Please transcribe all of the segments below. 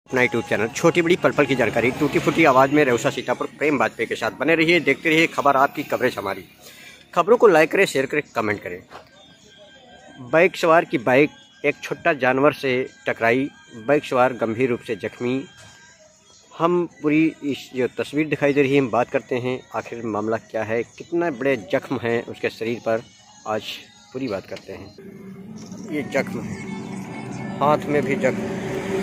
अपना YouTube channel छोटी बड़ी पल पल की जानकारी टूटी फूटी आवाज़ में रेवसा सीतापुर प्रेम वाजपेयी के साथ बने रहिए, देखते रहिए खबर आपकी, कवरेज हमारी। खबरों को लाइक करें, शेयर करें, कमेंट करें। बाइक सवार की बाइक एक छोटा जानवर से टकराई, बाइक सवार गंभीर रूप से जख्मी। हम पूरी इस जो तस्वीर दिखाई दे रही है, हम बात करते हैं आखिर मामला क्या है, कितने बड़े जख्म हैं उसके शरीर पर, आज पूरी बात करते हैं। ये जख्म है, हाथ में भी जख्म।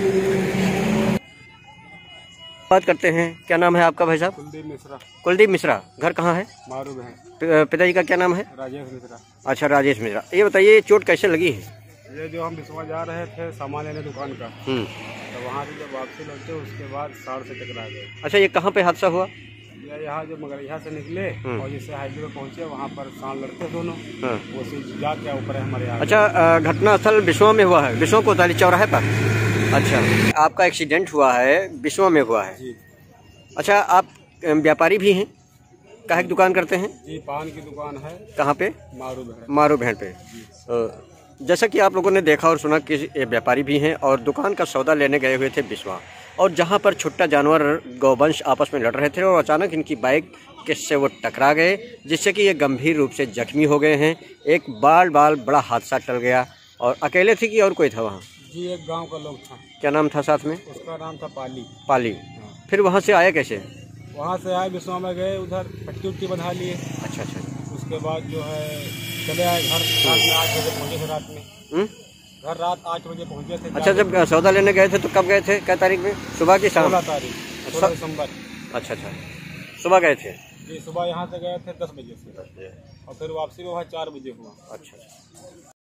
बात करते हैं, क्या नाम है आपका भाई साहब? कुलदीप मिश्रा। कुलदीप मिश्रा, घर कहाँ है? मारूब है। पिताजी का क्या नाम है? राजेश मिश्रा। अच्छा, राजेश मिश्रा। ये बताइए चोट कैसे लगी है? ये जो हम बिस्वा जा रहे थे सामान लेने दुकान का, तो वहाँ से जब वापसी लौटे उसके बाद साड़ से टकरा गए। अच्छा, ये कहाँ पे हादसा हुआ? ये यहाँ जो मगरैया से निकले और जिससे हाईवे पे पहुँचे वहाँ पर सांड लड़ते दोनों, वो से जाके ऊपर है हमारे यहाँ। अच्छा, घटनास्थल बिस्वा में हुआ है, बिस्वा कोतवाली चौराहे पर? अच्छा, आपका एक्सीडेंट हुआ है बिस्वा में हुआ है जी। अच्छा, आप व्यापारी भी हैं? काहे की दुकान करते हैं? जी, पान की दुकान है। कहाँ पे? मारूब है। मारूब है पे। जैसा कि आप लोगों ने देखा और सुना कि ये व्यापारी भी हैं और दुकान का सौदा लेने गए हुए थे बिस्वा, और जहां पर छोटा जानवर गौवंश आपस में लड़ रहे थे और अचानक इनकी बाइक किससे वो टकरा गए, जिससे कि ये गंभीर रूप से जख्मी हो गए हैं। एक बाल बड़ा हादसा टल गया। और अकेले थे कि और कोई था वहाँ? जी, एक गांव का लोग था। क्या नाम था साथ में? उसका नाम था पाली। पाली। फिर वहाँ से आया कैसे? वहाँ से आए बिस्वा में गए, उधर पट्टी उट्टी बंधा लिए। अच्छा अच्छा। उसके बाद जो है चले आए घर, रात में 8 बजे पहुँचे थे। रात में घर रात 8 बजे पहुँचे थे। अच्छा, जब सौदा लेने गए थे तो कब गए थे, क्या तारीख में? सुबह की शाम? 16 तारीख, 16 दिसंबर। अच्छा अच्छा, सुबह गए थे? जी, सुबह यहाँ से गए थे 10 बजे से और फिर वापसी में वहाँ 4 बजे हुआ। अच्छा।